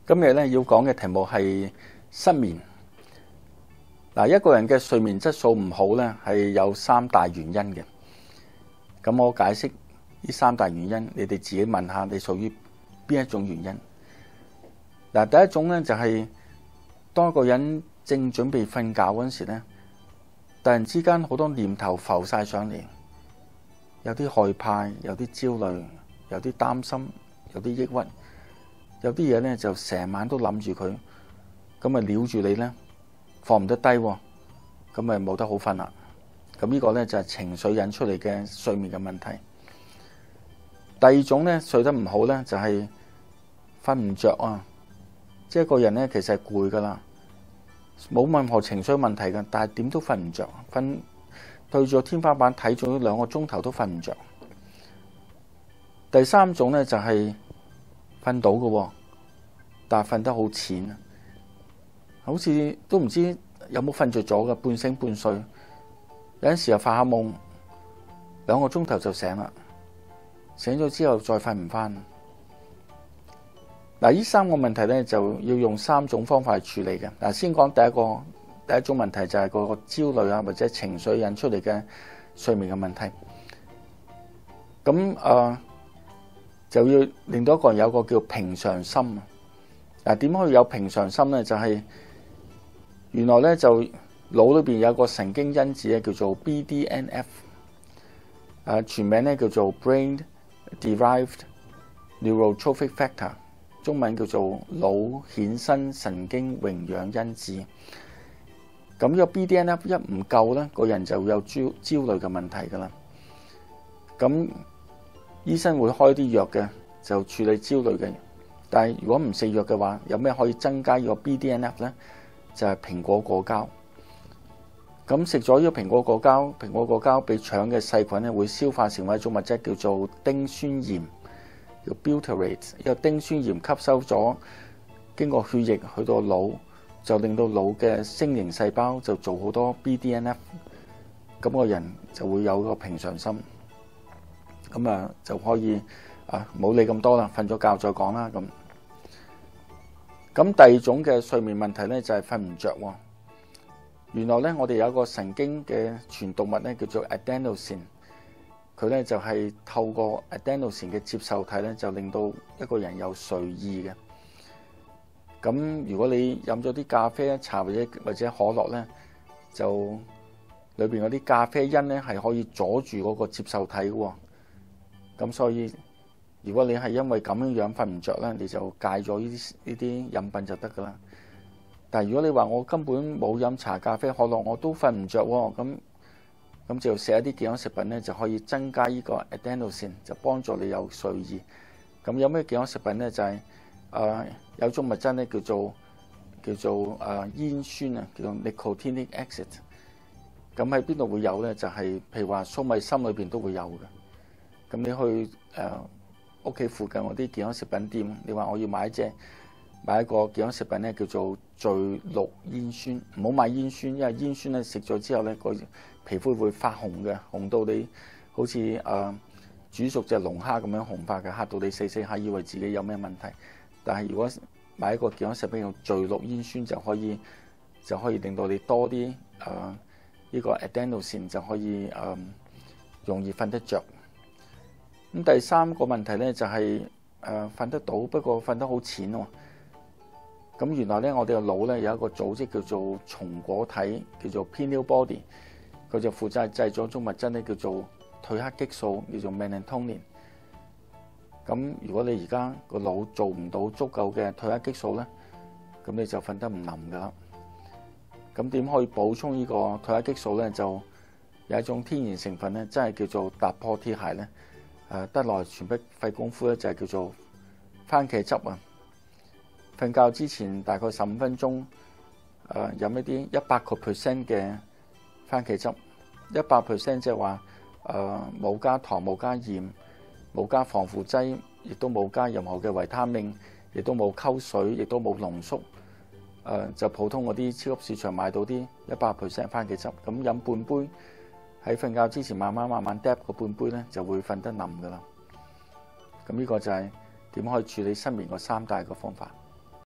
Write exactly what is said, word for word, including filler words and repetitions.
今日咧要講嘅題目係失眠。嗱，一個人嘅睡眠質素唔好咧，係有三大原因嘅。咁我解釋呢三大原因，你哋自己問下，你屬於邊一種原因？嗱，第一種咧就係當一個人正準備瞓覺嗰陣時咧，突然之間好多念頭浮晒上嚟，有啲害怕，有啲焦慮，有啲擔心，有啲抑鬱。有啲嘢咧就成晚都諗住佢，咁咪撩住你咧，放唔得低，咁咪冇得好瞓啦。咁呢個咧就係情緒引出嚟嘅睡眠嘅問題。第二種咧睡得唔好咧就係瞓唔着啊，即係個人咧其實係攰噶啦，冇任何情緒問題噶，但係點都瞓唔着，瞓對住天花板睇咗兩個鐘頭都瞓唔着。第三種咧就係瞓到嘅，但係瞓得好淺，好似都唔知有冇瞓着咗嘅，半醒半睡。有陣時又發下夢，兩個鐘頭就醒啦，醒咗之後再瞓唔翻。嗱，呢三個問題咧就要用三種方法去處理嘅。嗱，先講第一個，第一種問題就係個焦慮啊或者情緒引出嚟嘅睡眠嘅問題。咁誒。呃就要令到一個人有個叫平常心。嗱，點可以有平常心咧？就係、是、原來咧就腦裏邊有個神經因子咧叫做 B D N F， 誒全名咧叫做 Brain Derived Neurotrophic Factor， 中文叫做腦衍生神經榮養因子。咁呢個 B D N F 一唔夠咧，個人就會有焦焦慮嘅問題噶啦。咁醫生會開啲藥嘅，就處理焦慮嘅。但係如果唔食藥嘅話，有咩可以增加呢個 B D N F 呢？就係蘋果果膠。咁食咗呢個蘋果果膠，蘋果果膠俾腸嘅細菌咧會消化成為一種物質叫做丁酸鹽，叫 butyrate。呢個丁酸鹽吸收咗，經過血液去到腦，就令到腦嘅星形細胞就做好多 B D N F。咁個人就會有個平常心。咁啊就可以啊冇理咁多啦，瞓咗覺再講啦。咁咁第二種嘅睡眠問題咧就係瞓唔着。原來咧我哋有一個神經嘅傳導物咧叫做 adenosine， 佢咧就係透過 adenosine 嘅接受體咧就令到一個人有睡意嘅。咁如果你飲咗啲咖啡、茶或者或者可樂咧，就裏邊嗰啲咖啡因咧係可以阻住嗰個接受體嘅。咁所以，如果你係因為咁樣樣瞓唔着咧，你就戒咗呢啲呢啲飲品就得噶啦。但係如果你話我根本冇飲茶、咖啡、可樂，我都瞓唔着喎，咁咁就食一啲健康食品咧，就可以增加呢個 adenosine， 就幫助你有睡意。咁有咩健康食品咧？就係、是、誒、呃、有種物質咧叫做叫做誒、呃、煙酸啊，叫做 nicotinic acid。咁喺邊度會有咧？就係、是、譬如話粟米芯裏邊都會有嘅。咁你去誒屋企附近嗰啲健康食品店，你話我要買一隻買一個健康食品咧，叫做聚氯煙酸。唔好買煙酸，因為煙酸咧食咗之後咧，個皮膚會發紅嘅，紅到你好似誒、呃、煮熟隻龍蝦咁樣紅發嘅，嚇到你死死下以為自己有咩問題。但係如果買一個健康食品用聚氯煙酸，就可以就可以令到你多啲誒呢個 adenosine， 就可以誒、呃、容易瞓得着。咁第三個問題咧就係誒瞓得到，不過瞓得好淺喎。咁原來咧我哋個腦咧有一個組織叫做松果體，叫做 pineal body， 佢就負責製咗一種物質咧叫做褪黑激素，叫做 melatonin。咁如果你而家個腦做唔到足夠嘅褪黑激素咧，咁你就瞓得唔冧噶啦。咁點可以補充呢個褪黑激素咧？就有一種天然成分咧，真係叫做達波鐵鞋咧。誒得來全不費功夫咧，就係叫做番茄汁啊！瞓覺之前大概十五分鐘，誒飲一啲一百個 percent 嘅番茄汁，一百 percent 即係話誒冇加糖、冇加鹽、冇加防腐劑，亦都冇加任何嘅維他命，亦都冇溝水，亦都冇濃縮。誒就普通嗰啲超級市場買到啲一百 percent 番茄汁，咁飲半杯。喺瞓覺之前慢慢慢慢嗒個半杯咧，就會瞓得冧噶啦。咁呢個就係點可以處理失眠個三大個方法。